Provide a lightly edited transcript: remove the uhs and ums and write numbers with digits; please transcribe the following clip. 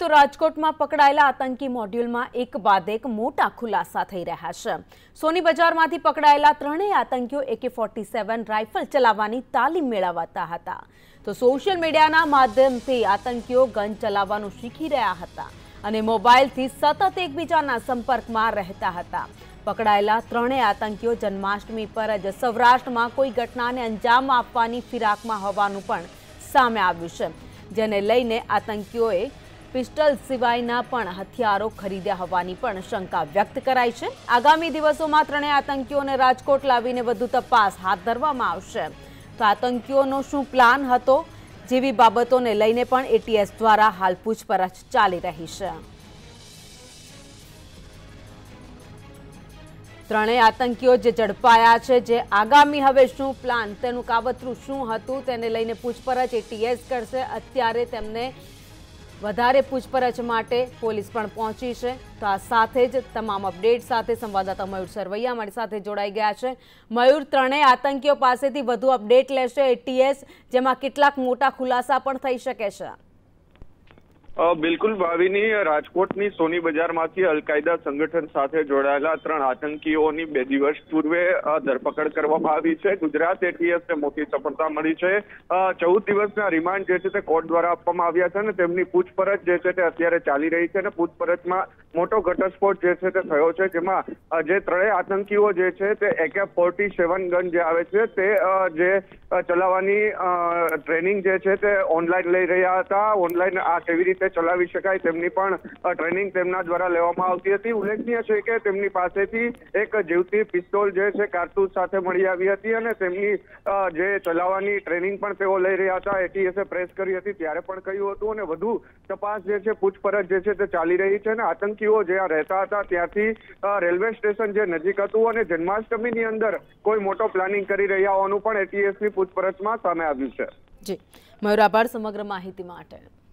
તો રાજકોટમાં પકડાયેલા આતંકી મોડ્યુલમાં એક બાદ એક મોટા ખુલાસા થઈ રહ્યા છે। સોની બજારમાંથી પકડાયેલા ત્રણેય આતંકીઓ AK-47 રાઇફલ ચલાવવાની તાલીમ મેળવતા હતા, તો સોશિયલ મીડિયાના માધ્યમથી આતંકીઓ ગન ચલાવવાનું શીખી રહ્યા હતા અને મોબાઈલથી સતત એકબીજાના સંપર્કમાં રહેતા હતા। પકડાયેલા ત્રણેય આતંકીઓ જન્માષ્ટમી પર જ સૌરાષ્ટ્રમાં કોઈ ઘટનાને અંજામ આપવાની ફિરાકમાં હોવાનું પણ સામે આવ્યું છે, જેને લઈને આતંકીઓએ પિસ્ટલ સિવાયના પણ હથિયારો ખરીદ્યા હોવાની પણ શંકા વ્યક્ત કરાઈ છે। આગામી દિવસોમાં ત્રણેય આતંકીઓને રાજકોટ લાવીને વધુ તપાસ હાથ ધરવામાં આવશે। તો આતંકીઓનો શું પ્લાન હતો જેવી બાબતોને લઈને પણ એટીએસ દ્વારા હાલ પૂછપરછ ચાલી રહી છે। ત્રણેય આતંકીઓ જે ઝડપાયા છે, જે આગામી હવે શું પ્લાન, તેનું કાવતરું શું હતું તેને લઈને પૂછપરછ એટીએસ કરશે। અત્યારે તેમને વધારે પૂછપરછ માટે પોલીસ પણ પહોંચી છે। તો આ સાથે જ તમામ અપડેટ સાથે સંવાદદાતા મયુર સરવૈયા અમારી સાથે જોડાઈ ગયા છે। મયુર, ત્રણેય આતંકીઓ પાસેથી વધુ અપડેટ લેશે એટીએસ, જેમાં કેટલાક મોટા ખુલાસા પણ થઈ શકે છે। બિલકુલ ભાવિની, રાજકોટની સોની બજારમાંથી અલકાયદા સંગઠન સાથે જોડાયેલા ત્રણ આતંકીઓની 2 દિવસ પૂર્વે ધરપકડ કરવામાં આવી છે। ગુજરાત એટીએસને મોટી સફળતા મળી છે। 14 દિવસના રિમાન્ડ જે છે તે કોર્ટ દ્વારા આપવામાં આવ્યા છે અને તેમની પૂછપરછ જે છે તે અત્યારે ચાલી રહી છે અને પૂછપરછમાં મોટો ઘટસ્ફોટ જે છે તે થયો છે, જેમાં જે ત્રણેય આતંકીઓ જે છે તે AK-47 ગન જે આવે છે તે જે ચલાવવાની ટ્રેનિંગ જે છે તે ઓનલાઈન લઈ રહ્યા હતા। ઓનલાઈન આ કેવી રીતે ચલાવી શકાય તેમની પણ ટ્રેનિંગ તેમના દ્વારા લેવામાં આવતી હતી। ઉલ્લેખનીય છે કે તેમની પાસેથી એક જીવતી પિસ્તોલ જે છે કારતૂસ સાથે મળી આવી હતી અને તેમની જે ચલાવવાની ટ્રેનિંગ પણ તેઓ લઈ રહ્યા હતા। એટીએસે પ્રેસ કરી હતી ત્યારે પણ કહ્યું હતું અને વધુ તપાસ જે છે પૂછપરછ જે છે તે ચાલી રહી છે અને આતંકીઓ જ્યાં રહેતા હતા ત્યાંથી રેલવે સ્ટેશન જે નજીક હતું અને જન્માષ્ટમીની અંદર કોઈ મોટો પ્લાનિંગ કરી રહ્યા હોવાનું પણ એટીએસની પૂછપરછમાં સામે આવ્યું છે। જી મયુર, આભાર સમગ્ર માહિતી માટે।